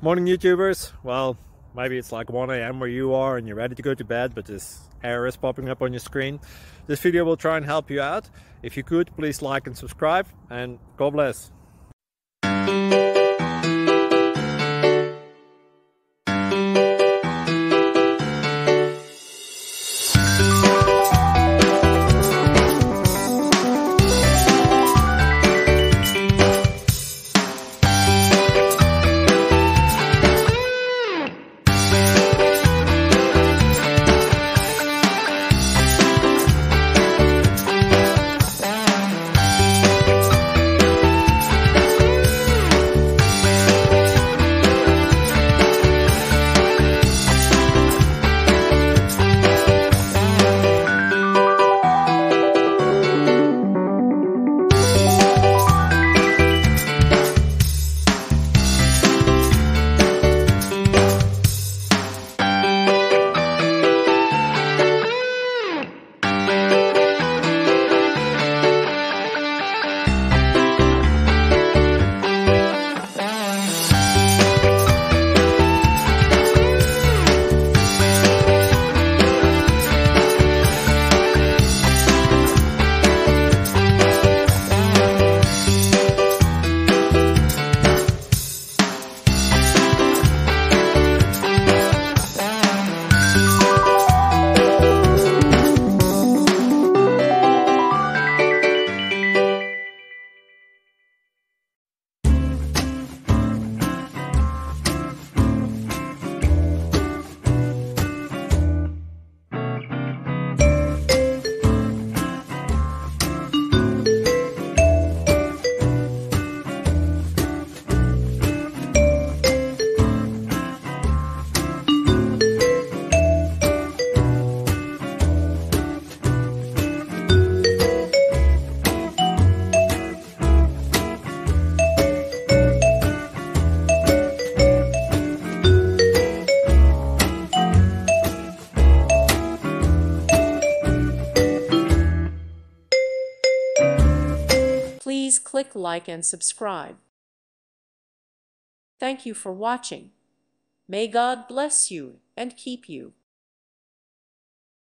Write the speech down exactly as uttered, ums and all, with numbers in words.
Morning YouTubers. Well, maybe it's like one A M where you are and you're ready to go to bed, but this error is popping up on your screen. This video will try and help you out. If you could, please like and subscribe, and God bless. Please click like and subscribe. Thank you for watching. May God bless you and keep you.